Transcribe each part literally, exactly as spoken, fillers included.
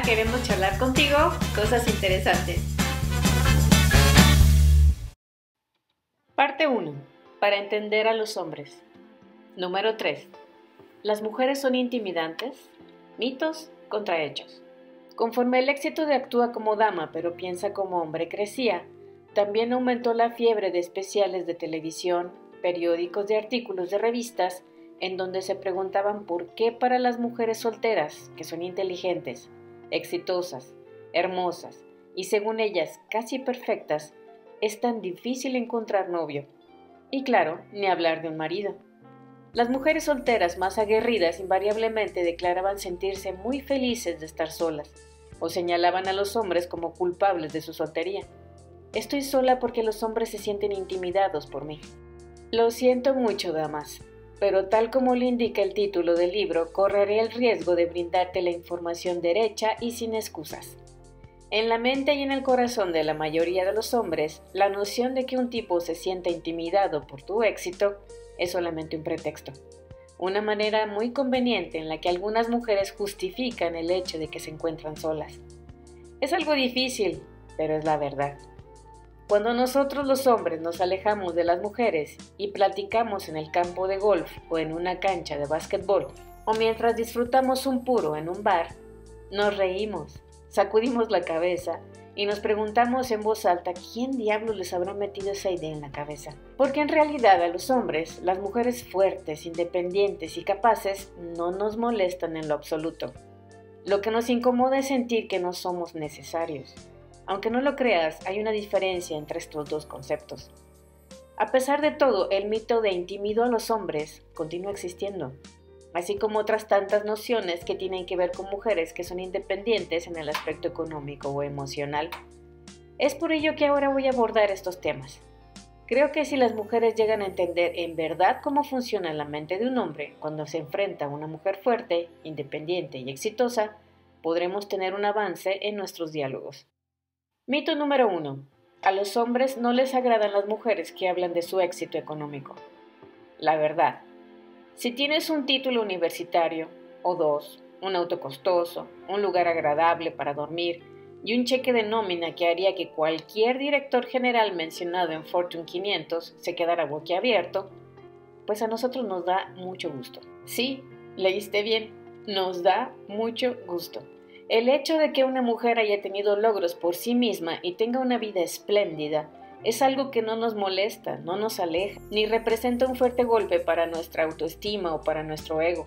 Hola, queremos charlar contigo cosas interesantes. Parte uno. Para entender a los hombres. Número tres. ¿Las mujeres son intimidantes? Mitos contra hechos. Conforme el éxito de Actúa como dama pero piensa como hombre crecía, también aumentó la fiebre de especiales de televisión, periódicos y artículos de revistas en donde se preguntaban por qué para las mujeres solteras, que son inteligentes, exitosas, hermosas y según ellas casi perfectas, es tan difícil encontrar novio. Y claro, ni hablar de un marido. Las mujeres solteras más aguerridas invariablemente declaraban sentirse muy felices de estar solas, o señalaban a los hombres como culpables de su soltería. Estoy sola porque los hombres se sienten intimidados por mí. Lo siento mucho, damas, pero tal como le indica el título del libro, correré el riesgo de brindarte la información derecha y sin excusas. En la mente y en el corazón de la mayoría de los hombres, la noción de que un tipo se sienta intimidado por tu éxito es solamente un pretexto. Una manera muy conveniente en la que algunas mujeres justifican el hecho de que se encuentran solas. Es algo difícil, pero es la verdad. Cuando nosotros los hombres nos alejamos de las mujeres y platicamos en el campo de golf o en una cancha de básquetbol, o mientras disfrutamos un puro en un bar, nos reímos, sacudimos la cabeza y nos preguntamos en voz alta quién diablos les habrá metido esa idea en la cabeza. Porque en realidad a los hombres, las mujeres fuertes, independientes y capaces no nos molestan en lo absoluto. Lo que nos incomoda es sentir que no somos necesarios. Aunque no lo creas, hay una diferencia entre estos dos conceptos. A pesar de todo, el mito de intimido a los hombres continúa existiendo, así como otras tantas nociones que tienen que ver con mujeres que son independientes en el aspecto económico o emocional. Es por ello que ahora voy a abordar estos temas. Creo que si las mujeres llegan a entender en verdad cómo funciona la mente de un hombre cuando se enfrenta a una mujer fuerte, independiente y exitosa, podremos tener un avance en nuestros diálogos. Mito número uno. A los hombres no les agradan las mujeres que hablan de su éxito económico. La verdad. Si tienes un título universitario, o dos, un auto costoso, un lugar agradable para dormir y un cheque de nómina que haría que cualquier director general mencionado en Fortune quinientos se quedara boquiabierto, pues a nosotros nos da mucho gusto. Sí, leíste bien, nos da mucho gusto. El hecho de que una mujer haya tenido logros por sí misma y tenga una vida espléndida es algo que no nos molesta, no nos aleja, ni representa un fuerte golpe para nuestra autoestima o para nuestro ego.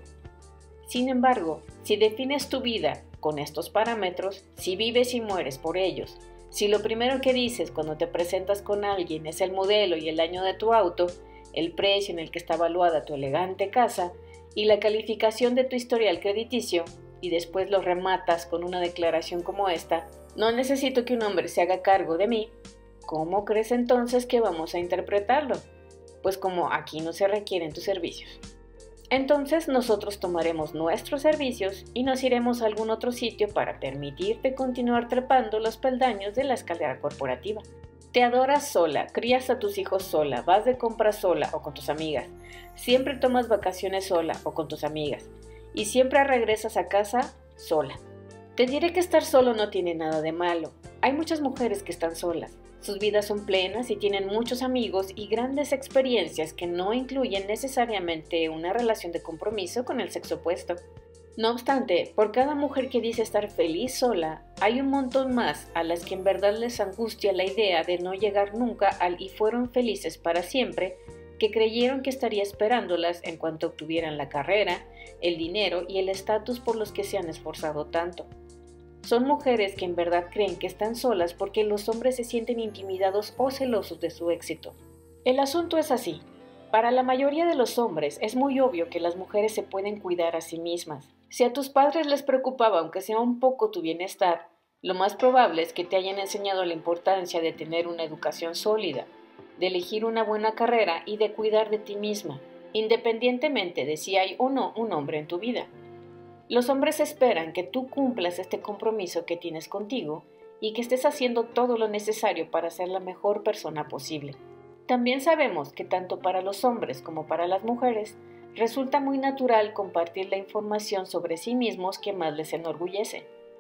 Sin embargo, si defines tu vida con estos parámetros, si vives y mueres por ellos, si lo primero que dices cuando te presentas con alguien es el modelo y el año de tu auto, el precio en el que está evaluada tu elegante casa y la calificación de tu historial crediticio, y después lo rematas con una declaración como esta, no necesito que un hombre se haga cargo de mí, ¿cómo crees entonces que vamos a interpretarlo? Pues como aquí no se requieren tus servicios. Entonces nosotros tomaremos nuestros servicios y nos iremos a algún otro sitio para permitirte continuar trepando los peldaños de la escalera corporativa. Te adoras sola, crías a tus hijos sola, vas de compras sola o con tus amigas, siempre tomas vacaciones sola o con tus amigas, y siempre regresas a casa sola. Te diré que estar solo no tiene nada de malo. Hay muchas mujeres que están solas. Sus vidas son plenas y tienen muchos amigos y grandes experiencias que no incluyen necesariamente una relación de compromiso con el sexo opuesto. No obstante, por cada mujer que dice estar feliz sola, hay un montón más a las que en verdad les angustia la idea de no llegar nunca al y fueron felices para siempre, que creyeron que estaría esperándolas en cuanto obtuvieran la carrera, el dinero y el estatus por los que se han esforzado tanto. Son mujeres que en verdad creen que están solas porque los hombres se sienten intimidados o celosos de su éxito. El asunto es así. Para la mayoría de los hombres es muy obvio que las mujeres se pueden cuidar a sí mismas. Si a tus padres les preocupaba aunque sea un poco tu bienestar, lo más probable es que te hayan enseñado la importancia de tener una educación sólida, de elegir una buena carrera y de cuidar de ti misma, independientemente de si hay o no un hombre en tu vida. Los hombres esperan que tú cumplas este compromiso que tienes contigo y que estés haciendo todo lo necesario para ser la mejor persona posible. También sabemos que tanto para los hombres como para las mujeres resulta muy natural compartir la información sobre sí mismos que más les enorgullece.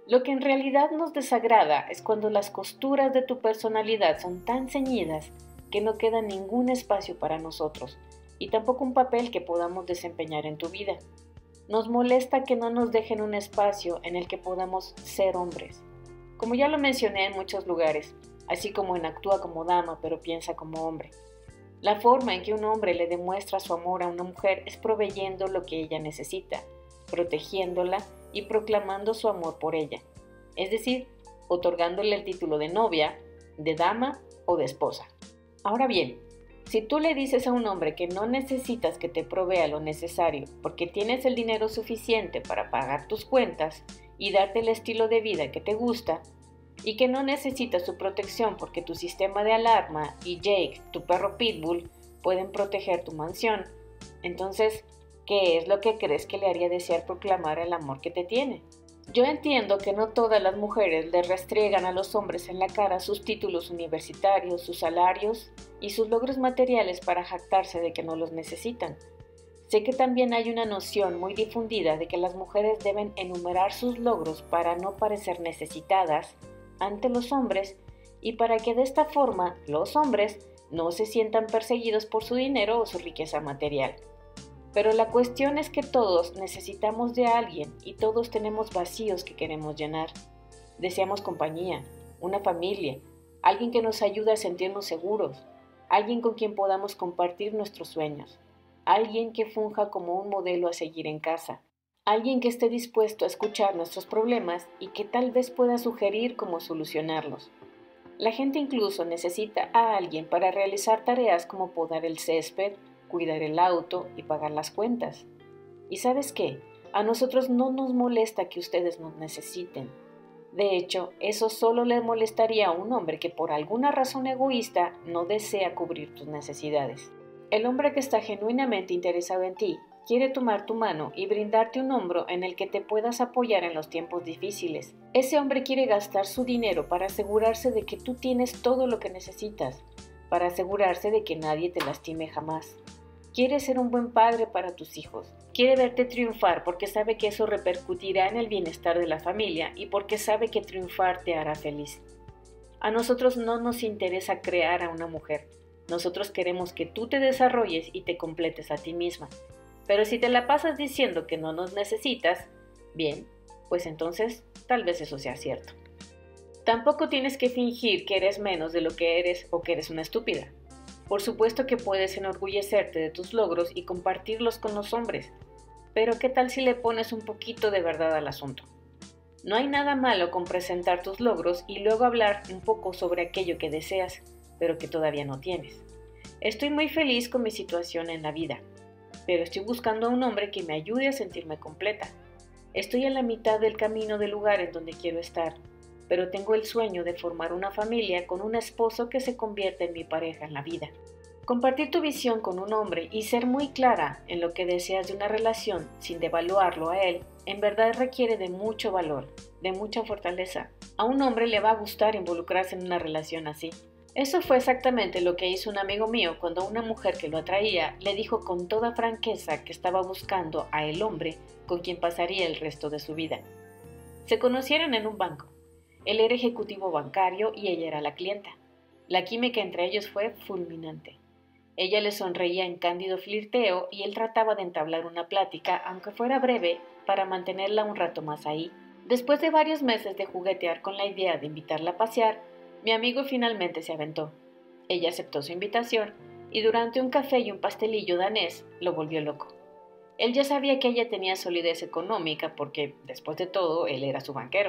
Lo que en realidad nos desagrada es cuando las costuras de tu personalidad son tan ceñidas que no queda ningún espacio para nosotros y tampoco un papel que podamos desempeñar en tu vida. Nos molesta que no nos dejen un espacio en el que podamos ser hombres. Como ya lo mencioné en muchos lugares, así como en Actúa como dama pero piensa como hombre. La forma en que un hombre le demuestra su amor a una mujer es proveyendo lo que ella necesita, protegiéndola y proclamando su amor por ella, es decir, otorgándole el título de novia, de dama o de esposa. Ahora bien, si tú le dices a un hombre que no necesitas que te provea lo necesario porque tienes el dinero suficiente para pagar tus cuentas y darte el estilo de vida que te gusta, y que no necesitas su protección porque tu sistema de alarma y Jake, tu perro pitbull, pueden proteger tu mansión, entonces, ¿qué es lo que crees que le haría desear proclamar el amor que te tiene? Yo entiendo que no todas las mujeres le restriegan a los hombres en la cara sus títulos universitarios, sus salarios y sus logros materiales para jactarse de que no los necesitan. Sé que también hay una noción muy difundida de que las mujeres deben enumerar sus logros para no parecer necesitadas ante los hombres y para que de esta forma los hombres no se sientan perseguidos por su dinero o su riqueza material. Pero la cuestión es que todos necesitamos de alguien y todos tenemos vacíos que queremos llenar. Deseamos compañía, una familia, alguien que nos ayude a sentirnos seguros, alguien con quien podamos compartir nuestros sueños, alguien que funja como un modelo a seguir en casa, alguien que esté dispuesto a escuchar nuestros problemas y que tal vez pueda sugerir cómo solucionarlos. La gente incluso necesita a alguien para realizar tareas como podar el césped, cuidar el auto y pagar las cuentas. ¿Y sabes qué? A nosotros no nos molesta que ustedes nos necesiten. De hecho, eso solo le molestaría a un hombre que por alguna razón egoísta no desea cubrir tus necesidades. El hombre que está genuinamente interesado en ti quiere tomar tu mano y brindarte un hombro en el que te puedas apoyar en los tiempos difíciles. Ese hombre quiere gastar su dinero para asegurarse de que tú tienes todo lo que necesitas, para asegurarse de que nadie te lastime jamás. Quiere ser un buen padre para tus hijos. Quiere verte triunfar porque sabe que eso repercutirá en el bienestar de la familia y porque sabe que triunfar te hará feliz. A nosotros no nos interesa crear a una mujer. Nosotros queremos que tú te desarrolles y te completes a ti misma. Pero si te la pasas diciendo que no nos necesitas, bien, pues entonces tal vez eso sea cierto. Tampoco tienes que fingir que eres menos de lo que eres o que eres una estúpida. Por supuesto que puedes enorgullecerte de tus logros y compartirlos con los hombres, pero ¿qué tal si le pones un poquito de verdad al asunto? No hay nada malo con presentar tus logros y luego hablar un poco sobre aquello que deseas, pero que todavía no tienes. Estoy muy feliz con mi situación en la vida, pero estoy buscando a un hombre que me ayude a sentirme completa. Estoy a la mitad del camino del lugar en donde quiero estar, pero tengo el sueño de formar una familia con un esposo que se convierta en mi pareja en la vida. Compartir tu visión con un hombre y ser muy clara en lo que deseas de una relación sin devaluarlo a él, en verdad requiere de mucho valor, de mucha fortaleza. A un hombre le va a gustar involucrarse en una relación así. Eso fue exactamente lo que hizo un amigo mío cuando una mujer que lo atraía le dijo con toda franqueza que estaba buscando a el hombre con quien pasaría el resto de su vida. Se conocieron en un banco. Él era ejecutivo bancario y ella era la clienta. La química entre ellos fue fulminante. Ella le sonreía en cándido flirteo y él trataba de entablar una plática, aunque fuera breve, para mantenerla un rato más ahí. Después de varios meses de juguetear con la idea de invitarla a pasear, mi amigo finalmente se aventó. Ella aceptó su invitación y durante un café y un pastelillo danés lo volvió loco. Él ya sabía que ella tenía solidez económica porque, después de todo, él era su banquero.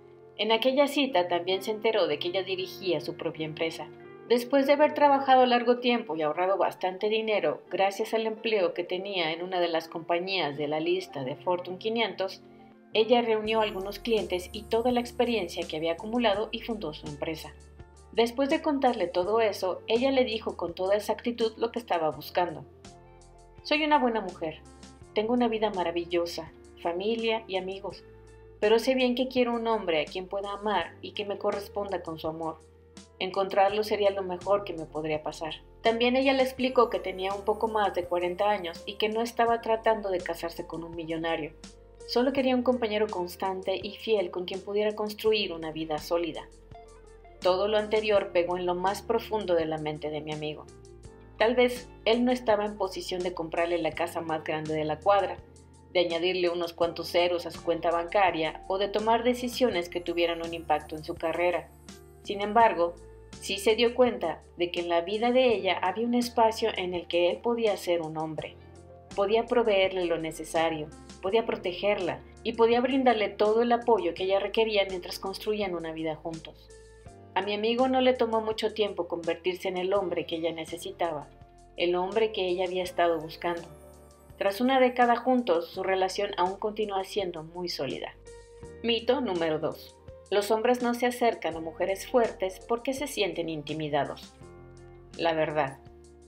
En aquella cita también se enteró de que ella dirigía su propia empresa. Después de haber trabajado largo tiempo y ahorrado bastante dinero gracias al empleo que tenía en una de las compañías de la lista de Fortune quinientos, ella reunió a algunos clientes y toda la experiencia que había acumulado y fundó su empresa. Después de contarle todo eso, ella le dijo con toda exactitud lo que estaba buscando. Soy una buena mujer, tengo una vida maravillosa, familia y amigos, pero sé bien que quiero un hombre a quien pueda amar y que me corresponda con su amor. Encontrarlo sería lo mejor que me podría pasar. También ella le explicó que tenía un poco más de cuarenta años y que no estaba tratando de casarse con un millonario. Solo quería un compañero constante y fiel con quien pudiera construir una vida sólida. Todo lo anterior pegó en lo más profundo de la mente de mi amigo. Tal vez él no estaba en posición de comprarle la casa más grande de la cuadra, de añadirle unos cuantos ceros a su cuenta bancaria o de tomar decisiones que tuvieran un impacto en su carrera. Sin embargo, sí se dio cuenta de que en la vida de ella había un espacio en el que él podía ser un hombre. Podía proveerle lo necesario, podía protegerla y podía brindarle todo el apoyo que ella requería mientras construían una vida juntos. A mi amigo no le tomó mucho tiempo convertirse en el hombre que ella necesitaba, el hombre que ella había estado buscando. Tras una década juntos, su relación aún continúa siendo muy sólida. Mito número dos. Los hombres no se acercan a mujeres fuertes porque se sienten intimidados. La verdad.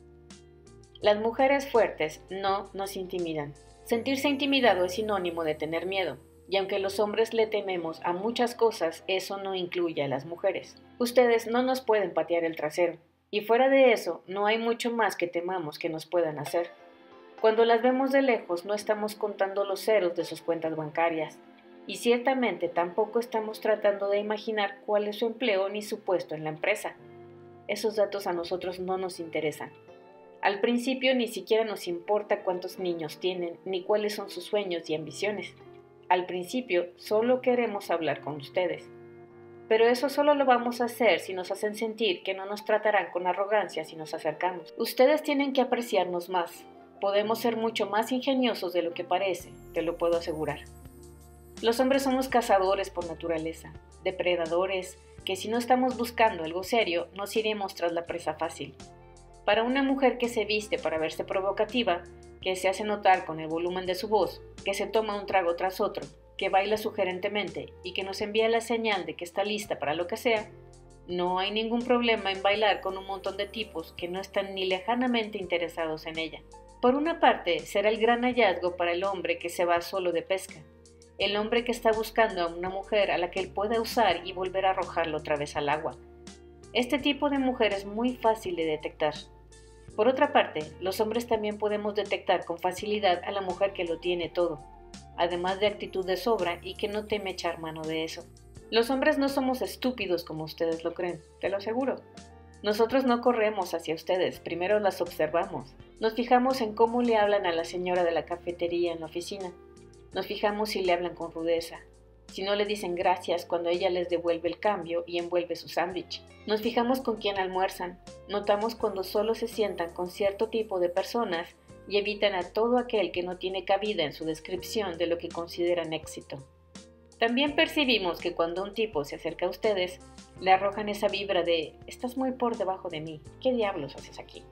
Las mujeres fuertes no nos intimidan. Sentirse intimidado es sinónimo de tener miedo, y aunque los hombres le tememos a muchas cosas, eso no incluye a las mujeres. Ustedes no nos pueden patear el trasero, y fuera de eso, no hay mucho más que temamos que nos puedan hacer. Cuando las vemos de lejos, no estamos contando los ceros de sus cuentas bancarias, y ciertamente tampoco estamos tratando de imaginar cuál es su empleo ni su puesto en la empresa. Esos datos a nosotros no nos interesan. Al principio ni siquiera nos importa cuántos niños tienen ni cuáles son sus sueños y ambiciones. Al principio solo queremos hablar con ustedes. Pero eso solo lo vamos a hacer si nos hacen sentir que no nos tratarán con arrogancia si nos acercamos. Ustedes tienen que apreciarnos más. Podemos ser mucho más ingeniosos de lo que parece, te lo puedo asegurar. Los hombres somos cazadores por naturaleza, depredadores, que si no estamos buscando algo serio, nos iremos tras la presa fácil. Para una mujer que se viste para verse provocativa, que se hace notar con el volumen de su voz, que se toma un trago tras otro, que baila sugerentemente y que nos envía la señal de que está lista para lo que sea, no hay ningún problema en bailar con un montón de tipos que no están ni lejanamente interesados en ella. Por una parte, será el gran hallazgo para el hombre que se va solo de pesca, el hombre que está buscando a una mujer a la que él pueda usar y volver a arrojarlo otra vez al agua. Este tipo de mujer es muy fácil de detectar. Por otra parte, los hombres también podemos detectar con facilidad a la mujer que lo tiene todo, además de actitud de sobra y que no teme echar mano de eso. Los hombres no somos estúpidos como ustedes lo creen, te lo aseguro. Nosotros no corremos hacia ustedes, primero las observamos. Nos fijamos en cómo le hablan a la señora de la cafetería en la oficina. Nos fijamos si le hablan con rudeza, si no le dicen gracias cuando ella les devuelve el cambio y envuelve su sándwich. Nos fijamos con quién almuerzan, notamos cuando solo se sientan con cierto tipo de personas y evitan a todo aquel que no tiene cabida en su descripción de lo que consideran éxito. También percibimos que cuando un tipo se acerca a ustedes, le arrojan esa vibra de «estás muy por debajo de mí, ¿qué diablos haces aquí?».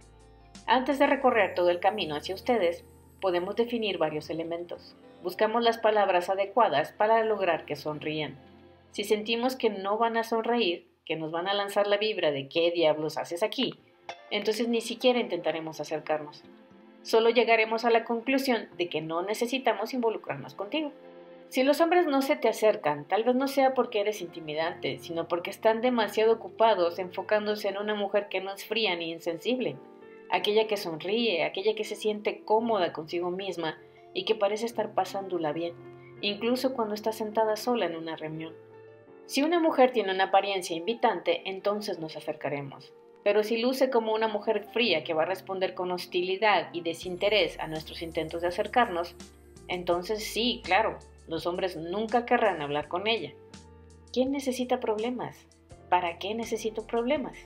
Antes de recorrer todo el camino hacia ustedes, podemos definir varios elementos. Buscamos las palabras adecuadas para lograr que sonrían. Si sentimos que no van a sonreír, que nos van a lanzar la vibra de «¿qué diablos haces aquí?», entonces ni siquiera intentaremos acercarnos. Solo llegaremos a la conclusión de que no necesitamos involucrarnos contigo. Si los hombres no se te acercan, tal vez no sea porque eres intimidante, sino porque están demasiado ocupados enfocándose en una mujer que no es fría ni insensible, aquella que sonríe, aquella que se siente cómoda consigo misma y que parece estar pasándola bien, incluso cuando está sentada sola en una reunión. Si una mujer tiene una apariencia invitante, entonces nos acercaremos. Pero si luce como una mujer fría que va a responder con hostilidad y desinterés a nuestros intentos de acercarnos, entonces sí, claro, los hombres nunca querrán hablar con ella. ¿Quién necesita problemas? ¿Para qué necesito problemas?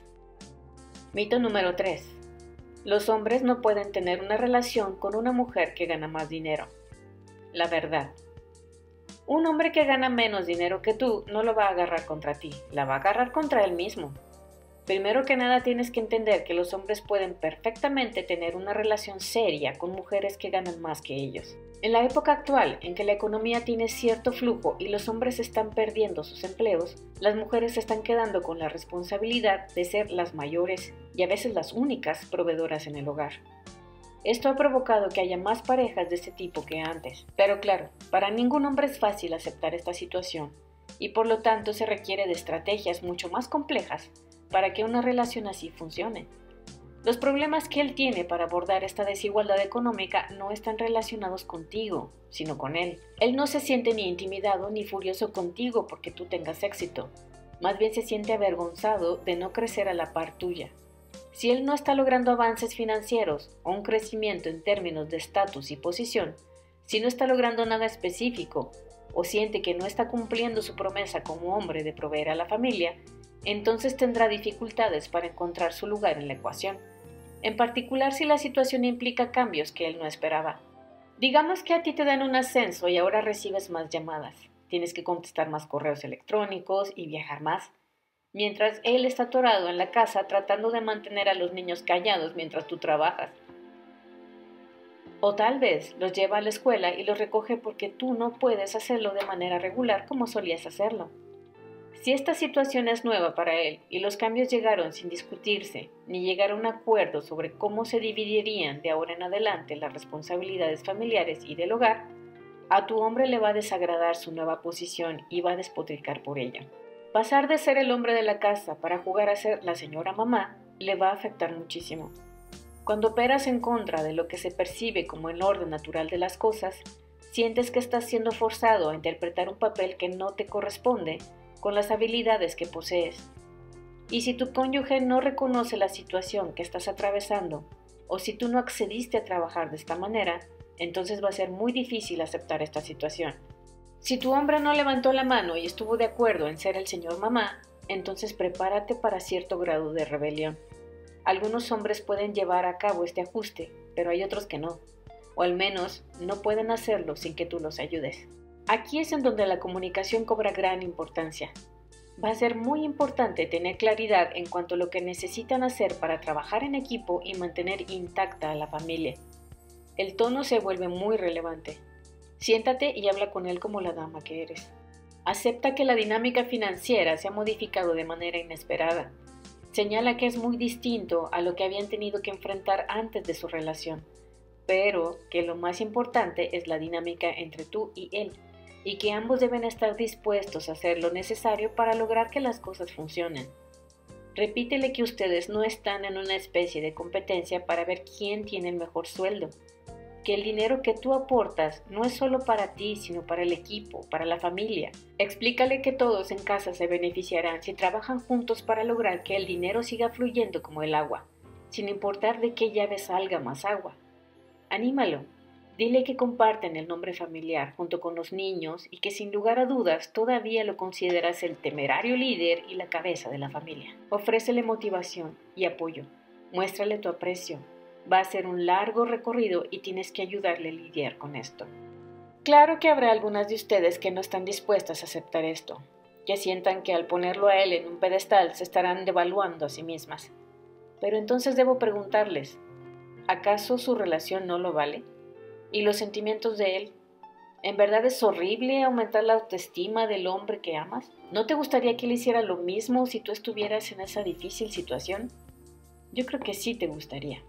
Mito número tres. Los hombres no pueden tener una relación con una mujer que gana más dinero. La verdad. Un hombre que gana menos dinero que tú no lo va a agarrar contra ti, la va a agarrar contra él mismo. Primero que nada tienes que entender que los hombres pueden perfectamente tener una relación seria con mujeres que ganan más que ellos. En la época actual, en que la economía tiene cierto flujo y los hombres están perdiendo sus empleos, las mujeres se están quedando con la responsabilidad de ser las mayores y a veces las únicas proveedoras en el hogar. Esto ha provocado que haya más parejas de este tipo que antes. Pero claro, para ningún hombre es fácil aceptar esta situación y por lo tanto se requiere de estrategias mucho más complejas para que una relación así funcione. Los problemas que él tiene para abordar esta desigualdad económica no están relacionados contigo, sino con él. Él no se siente ni intimidado ni furioso contigo porque tú tengas éxito. Más bien se siente avergonzado de no crecer a la par tuya. Si él no está logrando avances financieros o un crecimiento en términos de estatus y posición, si no está logrando nada específico o siente que no está cumpliendo su promesa como hombre de proveer a la familia, entonces tendrá dificultades para encontrar su lugar en la ecuación, en particular si la situación implica cambios que él no esperaba. Digamos que a ti te dan un ascenso y ahora recibes más llamadas, tienes que contestar más correos electrónicos y viajar más, mientras él está atorado en la casa tratando de mantener a los niños callados mientras tú trabajas. O tal vez los lleva a la escuela y los recoge porque tú no puedes hacerlo de manera regular como solías hacerlo. Si esta situación es nueva para él y los cambios llegaron sin discutirse ni llegar a un acuerdo sobre cómo se dividirían de ahora en adelante las responsabilidades familiares y del hogar, a tu hombre le va a desagradar su nueva posición y va a despotricar por ella. Pasar de ser el hombre de la casa para jugar a ser la señora mamá le va a afectar muchísimo. Cuando operas en contra de lo que se percibe como el orden natural de las cosas, sientes que estás siendo forzado a interpretar un papel que no te corresponde con las habilidades que posees. Y si tu cónyuge no reconoce la situación que estás atravesando, o si tú no accediste a trabajar de esta manera, entonces va a ser muy difícil aceptar esta situación. Si tu hombre no levantó la mano y estuvo de acuerdo en ser el señor mamá, entonces prepárate para cierto grado de rebelión. Algunos hombres pueden llevar a cabo este ajuste, pero hay otros que no, o al menos no pueden hacerlo sin que tú los ayudes. Aquí es en donde la comunicación cobra gran importancia. Va a ser muy importante tener claridad en cuanto a lo que necesitan hacer para trabajar en equipo y mantener intacta a la familia. El tono se vuelve muy relevante. Siéntate y habla con él como la dama que eres. Acepta que la dinámica financiera se ha modificado de manera inesperada. Señala que es muy distinto a lo que habían tenido que enfrentar antes de su relación, pero que lo más importante es la dinámica entre tú y él, y que ambos deben estar dispuestos a hacer lo necesario para lograr que las cosas funcionen. Repítele que ustedes no están en una especie de competencia para ver quién tiene el mejor sueldo, que el dinero que tú aportas no es solo para ti, sino para el equipo, para la familia. Explícale que todos en casa se beneficiarán si trabajan juntos para lograr que el dinero siga fluyendo como el agua, sin importar de qué llave salga más agua. Anímalo. Dile que comparten el nombre familiar junto con los niños y que sin lugar a dudas todavía lo consideras el temerario líder y la cabeza de la familia. Ofrécele motivación y apoyo. Muéstrale tu aprecio. Va a ser un largo recorrido y tienes que ayudarle a lidiar con esto. Claro que habrá algunas de ustedes que no están dispuestas a aceptar esto, que sientan que al ponerlo a él en un pedestal se estarán devaluando a sí mismas. Pero entonces debo preguntarles, ¿acaso su relación no lo vale? ¿Y los sentimientos de él? ¿En verdad es horrible aumentar la autoestima del hombre que amas? ¿No te gustaría que él hiciera lo mismo si tú estuvieras en esa difícil situación? Yo creo que sí te gustaría.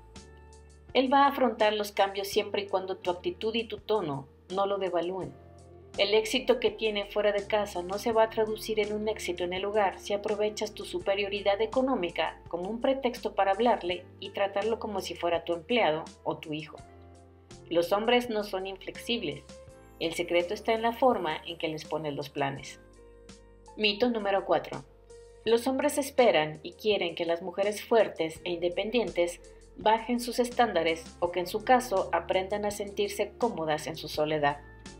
Él va a afrontar los cambios siempre y cuando tu actitud y tu tono no lo devalúen. El éxito que tiene fuera de casa no se va a traducir en un éxito en el hogar si aprovechas tu superioridad económica como un pretexto para hablarle y tratarlo como si fuera tu empleado o tu hijo. Los hombres no son inflexibles. El secreto está en la forma en que les pones los planes. Mito número cuatro. Los hombres esperan y quieren que las mujeres fuertes e independientes bajen sus estándares o que en su caso aprendan a sentirse cómodas en su soledad.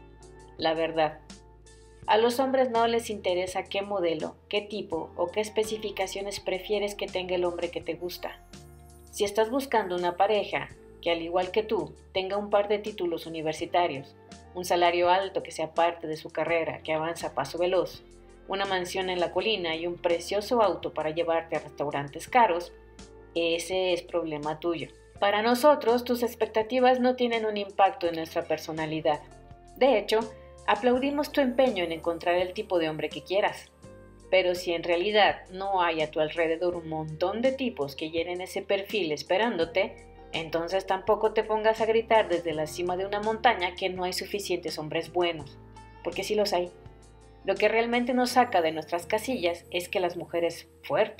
La verdad, a los hombres no les interesa qué modelo, qué tipo o qué especificaciones prefieres que tenga el hombre que te gusta. Si estás buscando una pareja que al igual que tú tenga un par de títulos universitarios, un salario alto que sea parte de su carrera, que avanza a paso veloz, una mansión en la colina y un precioso auto para llevarte a restaurantes caros, ese es problema tuyo. Para nosotros, tus expectativas no tienen un impacto en nuestra personalidad. De hecho, aplaudimos tu empeño en encontrar el tipo de hombre que quieras. Pero si en realidad no hay a tu alrededor un montón de tipos que llenen ese perfil esperándote, entonces tampoco te pongas a gritar desde la cima de una montaña que no hay suficientes hombres buenos, porque sí los hay. Lo que realmente nos saca de nuestras casillas es que las mujeres fuertes,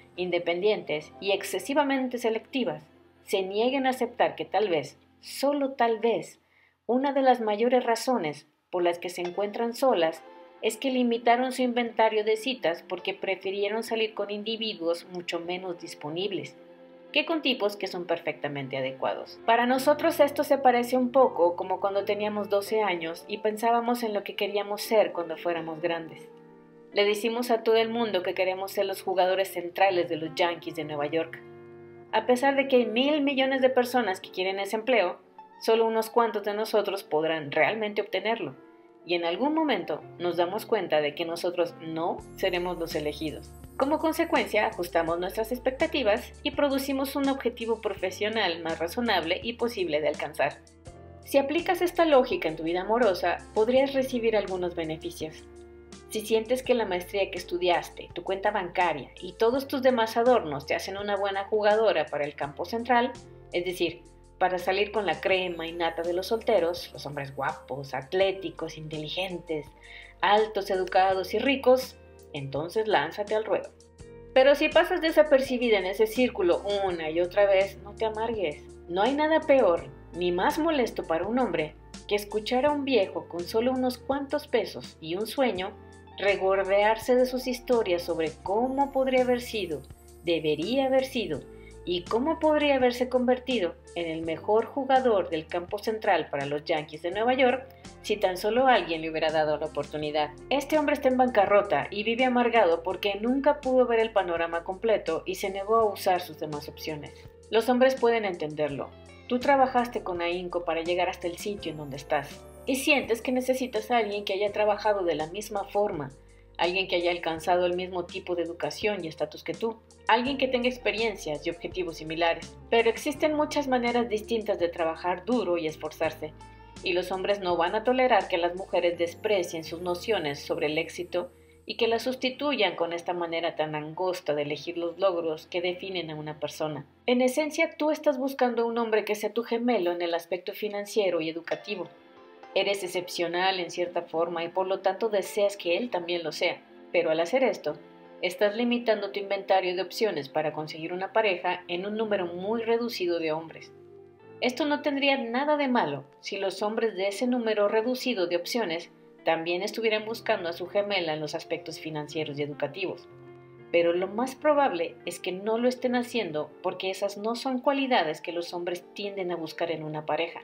independientes y excesivamente selectivas, se nieguen a aceptar que tal vez, solo tal vez, una de las mayores razones por las que se encuentran solas es que limitaron su inventario de citas porque prefirieron salir con individuos mucho menos disponibles que con tipos que son perfectamente adecuados. Para nosotros esto se parece un poco como cuando teníamos doce años y pensábamos en lo que queríamos ser cuando fuéramos grandes. Le decimos a todo el mundo que queremos ser los jugadores centrales de los Yankees de Nueva York. A pesar de que hay mil millones de personas que quieren ese empleo, solo unos cuantos de nosotros podrán realmente obtenerlo. Y en algún momento nos damos cuenta de que nosotros no seremos los elegidos. Como consecuencia, ajustamos nuestras expectativas y producimos un objetivo profesional más razonable y posible de alcanzar. Si aplicas esta lógica en tu vida amorosa, podrías recibir algunos beneficios. Si sientes que la maestría que estudiaste, tu cuenta bancaria y todos tus demás adornos te hacen una buena jugadora para el campo central, es decir, para salir con la crema innata de los solteros, los hombres guapos, atléticos, inteligentes, altos, educados y ricos, entonces lánzate al ruedo. Pero si pasas desapercibida en ese círculo una y otra vez, no te amargues. No hay nada peor ni más molesto para un hombre que escuchar a un viejo con solo unos cuantos pesos y un sueño regordearse de sus historias sobre cómo podría haber sido, debería haber sido y cómo podría haberse convertido en el mejor jugador del campo central para los Yankees de Nueva York si tan solo alguien le hubiera dado la oportunidad. Este hombre está en bancarrota y vive amargado porque nunca pudo ver el panorama completo y se negó a usar sus demás opciones. Los hombres pueden entenderlo. Tú trabajaste con ahínco para llegar hasta el sitio en donde estás y sientes que necesitas a alguien que haya trabajado de la misma forma, alguien que haya alcanzado el mismo tipo de educación y estatus que tú, alguien que tenga experiencias y objetivos similares. Pero existen muchas maneras distintas de trabajar duro y esforzarse, y los hombres no van a tolerar que las mujeres desprecien sus nociones sobre el éxito y que las sustituyan con esta manera tan angosta de elegir los logros que definen a una persona. En esencia, tú estás buscando un hombre que sea tu gemelo en el aspecto financiero y educativo. Eres excepcional en cierta forma y por lo tanto deseas que él también lo sea, pero al hacer esto, estás limitando tu inventario de opciones para conseguir una pareja en un número muy reducido de hombres. Esto no tendría nada de malo si los hombres de ese número reducido de opciones también estuvieran buscando a su gemela en los aspectos financieros y educativos. Pero lo más probable es que no lo estén haciendo porque esas no son cualidades que los hombres tienden a buscar en una pareja.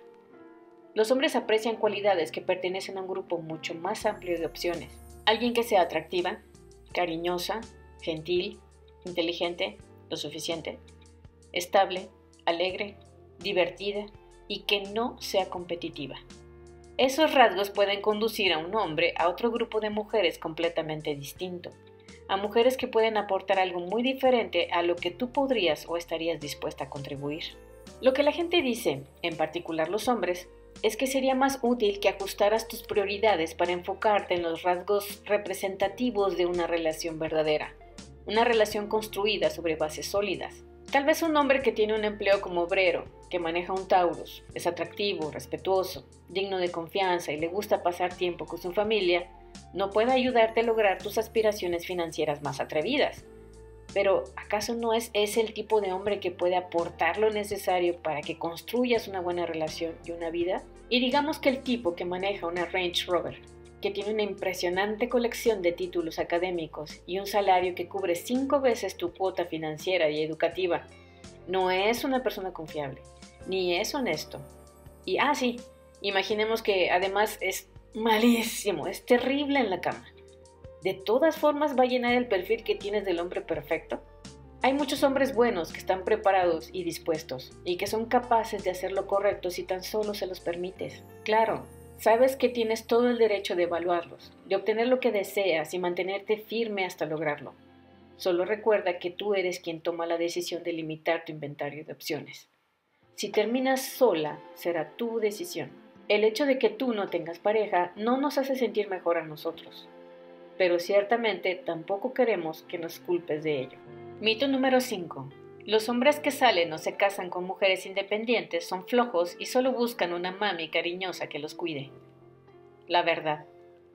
Los hombres aprecian cualidades que pertenecen a un grupo mucho más amplio de opciones. Alguien que sea atractiva, cariñosa, gentil, inteligente, lo suficiente, estable, alegre, divertida y que no sea competitiva. Esos rasgos pueden conducir a un hombre a otro grupo de mujeres completamente distinto, a mujeres que pueden aportar algo muy diferente a lo que tú podrías o estarías dispuesta a contribuir. Lo que la gente dice, en particular los hombres, es que sería más útil que ajustaras tus prioridades para enfocarte en los rasgos representativos de una relación verdadera, una relación construida sobre bases sólidas. Tal vez un hombre que tiene un empleo como obrero, que maneja un Taurus, es atractivo, respetuoso, digno de confianza y le gusta pasar tiempo con su familia, no pueda ayudarte a lograr tus aspiraciones financieras más atrevidas. Pero, ¿acaso no es ese el tipo de hombre que puede aportar lo necesario para que construyas una buena relación y una vida? Y digamos que el tipo que maneja una Range Rover, que tiene una impresionante colección de títulos académicos y un salario que cubre cinco veces tu cuota financiera y educativa, no es una persona confiable, ni es honesto. Y, ah, sí, imaginemos que además es malísimo, es terrible en la cama. ¿De todas formas va a llenar el perfil que tienes del hombre perfecto? Hay muchos hombres buenos que están preparados y dispuestos, y que son capaces de hacer lo correcto si tan solo se los permites. Claro, sabes que tienes todo el derecho de evaluarlos, de obtener lo que deseas y mantenerte firme hasta lograrlo. Solo recuerda que tú eres quien toma la decisión de limitar tu inventario de opciones. Si terminas sola, será tu decisión. El hecho de que tú no tengas pareja no nos hace sentir mejor a nosotros, pero ciertamente tampoco queremos que nos culpes de ello. Mito número cinco. Los hombres que salen o se casan con mujeres independientes son flojos y solo buscan una mami cariñosa que los cuide. La verdad.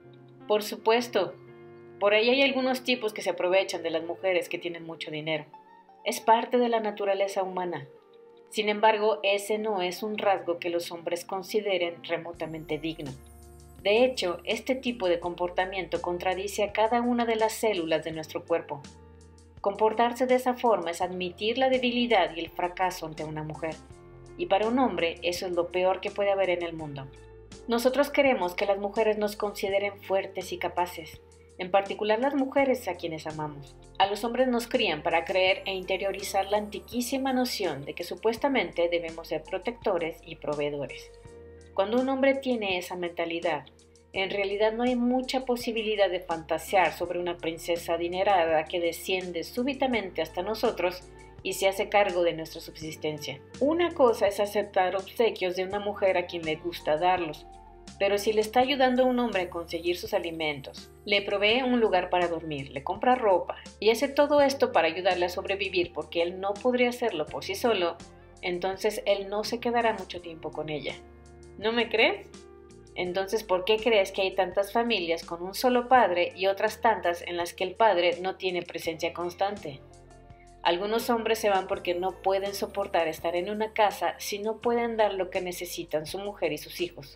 Por supuesto, por ahí hay algunos tipos que se aprovechan de las mujeres que tienen mucho dinero. Es parte de la naturaleza humana. Sin embargo, ese no es un rasgo que los hombres consideren remotamente digno. De hecho, este tipo de comportamiento contradice a cada una de las células de nuestro cuerpo. Comportarse de esa forma es admitir la debilidad y el fracaso ante una mujer. Y para un hombre, eso es lo peor que puede haber en el mundo. Nosotros queremos que las mujeres nos consideren fuertes y capaces, en particular las mujeres a quienes amamos. A los hombres nos crían para creer e interiorizar la antiquísima noción de que supuestamente debemos ser protectores y proveedores. Cuando un hombre tiene esa mentalidad, en realidad no hay mucha posibilidad de fantasear sobre una princesa adinerada que desciende súbitamente hasta nosotros y se hace cargo de nuestra subsistencia. Una cosa es aceptar obsequios de una mujer a quien le gusta darlos, pero si le está ayudando a un hombre a conseguir sus alimentos, le provee un lugar para dormir, le compra ropa y hace todo esto para ayudarle a sobrevivir porque él no podría hacerlo por sí solo, entonces él no se quedará mucho tiempo con ella. ¿No me crees? Entonces, ¿por qué crees que hay tantas familias con un solo padre y otras tantas en las que el padre no tiene presencia constante? Algunos hombres se van porque no pueden soportar estar en una casa si no pueden dar lo que necesitan su mujer y sus hijos.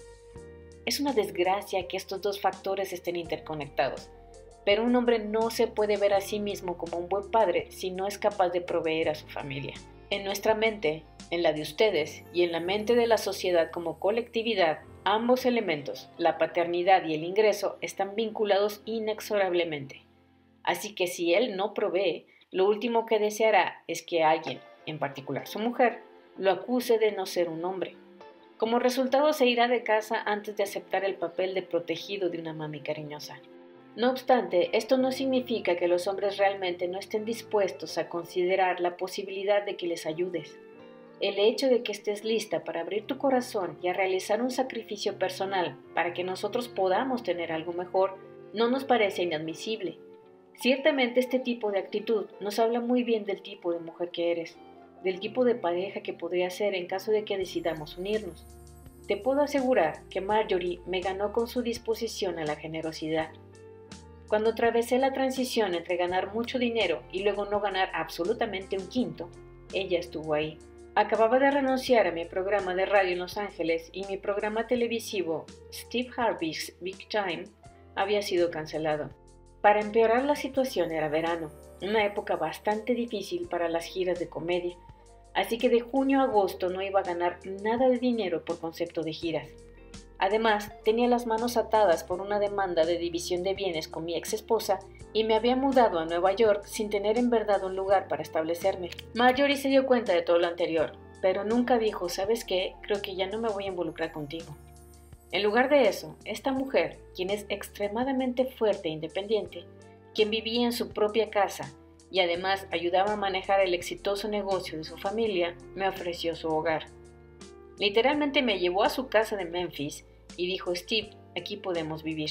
Es una desgracia que estos dos factores estén interconectados, pero un hombre no se puede ver a sí mismo como un buen padre si no es capaz de proveer a su familia. En nuestra mente, en la de ustedes y en la mente de la sociedad como colectividad, ambos elementos, la paternidad y el ingreso, están vinculados inexorablemente. Así que si él no provee, lo último que deseará es que alguien, en particular su mujer, lo acuse de no ser un hombre. Como resultado se irá de casa antes de aceptar el papel de protegido de una mami cariñosa. No obstante, esto no significa que los hombres realmente no estén dispuestos a considerar la posibilidad de que les ayudes. El hecho de que estés lista para abrir tu corazón y a realizar un sacrificio personal para que nosotros podamos tener algo mejor no nos parece inadmisible. Ciertamente este tipo de actitud nos habla muy bien del tipo de mujer que eres, del tipo de pareja que podría ser en caso de que decidamos unirnos. Te puedo asegurar que Marjorie me ganó con su disposición a la generosidad. Cuando atravesé la transición entre ganar mucho dinero y luego no ganar absolutamente un quinto, ella estuvo ahí. Acababa de renunciar a mi programa de radio en Los Ángeles y mi programa televisivo Steve Harvey's Big Time había sido cancelado. Para empeorar la situación era verano, una época bastante difícil para las giras de comedia, así que de junio a agosto no iba a ganar nada de dinero por concepto de giras. Además, tenía las manos atadas por una demanda de división de bienes con mi ex esposa y me había mudado a Nueva York sin tener en verdad un lugar para establecerme. Marjorie se dio cuenta de todo lo anterior, pero nunca dijo, ¿sabes qué? Creo que ya no me voy a involucrar contigo. En lugar de eso, esta mujer, quien es extremadamente fuerte e independiente, quien vivía en su propia casa y además ayudaba a manejar el exitoso negocio de su familia, me ofreció su hogar. Literalmente me llevó a su casa de Memphis y dijo, Steve, aquí podemos vivir.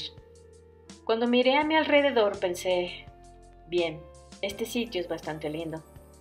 Cuando miré a mi alrededor pensé, bien, este sitio es bastante lindo.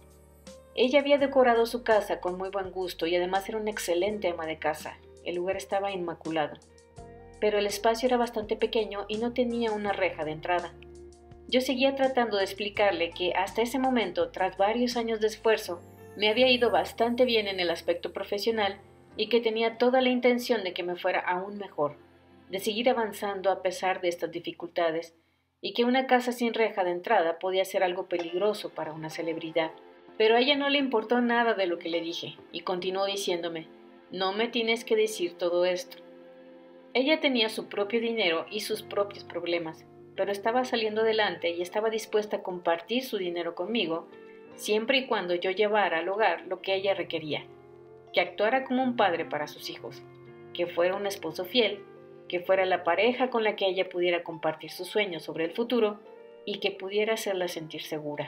Ella había decorado su casa con muy buen gusto y además era una excelente ama de casa. El lugar estaba inmaculado. Pero el espacio era bastante pequeño y no tenía una reja de entrada. Yo seguía tratando de explicarle que hasta ese momento, tras varios años de esfuerzo, me había ido bastante bien en el aspecto profesional y que tenía toda la intención de que me fuera aún mejor, de seguir avanzando a pesar de estas dificultades, y que una casa sin reja de entrada podía ser algo peligroso para una celebridad. Pero a ella no le importó nada de lo que le dije, y continuó diciéndome, no me tienes que decir todo esto. Ella tenía su propio dinero y sus propios problemas, pero estaba saliendo adelante y estaba dispuesta a compartir su dinero conmigo, siempre y cuando yo llevara al hogar lo que ella requería, que actuara como un padre para sus hijos, que fuera un esposo fiel, que fuera la pareja con la que ella pudiera compartir sus sueños sobre el futuro y que pudiera hacerla sentir segura.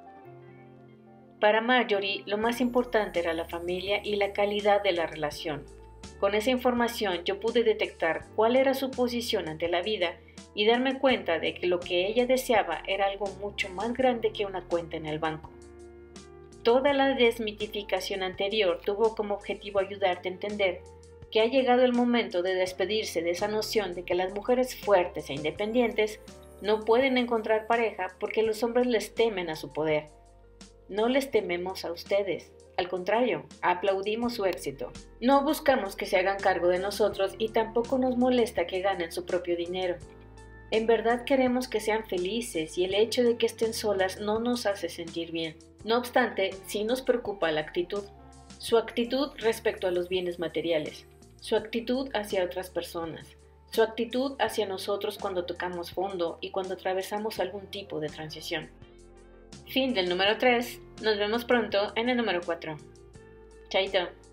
Para Marjorie, lo más importante era la familia y la calidad de la relación. Con esa información yo pude detectar cuál era su posición ante la vida y darme cuenta de que lo que ella deseaba era algo mucho más grande que una cuenta en el banco. Toda la desmitificación anterior tuvo como objetivo ayudarte a entender que ha llegado el momento de despedirse de esa noción de que las mujeres fuertes e independientes no pueden encontrar pareja porque los hombres les temen a su poder. No les tememos a ustedes. Al contrario, aplaudimos su éxito. No buscamos que se hagan cargo de nosotros y tampoco nos molesta que ganen su propio dinero. En verdad queremos que sean felices y el hecho de que estén solas no nos hace sentir bien. No obstante, sí nos preocupa la actitud. Su actitud respecto a los bienes materiales. Su actitud hacia otras personas. Su actitud hacia nosotros cuando tocamos fondo y cuando atravesamos algún tipo de transición. Fin del número tres. Nos vemos pronto en el número cuatro. Chaito.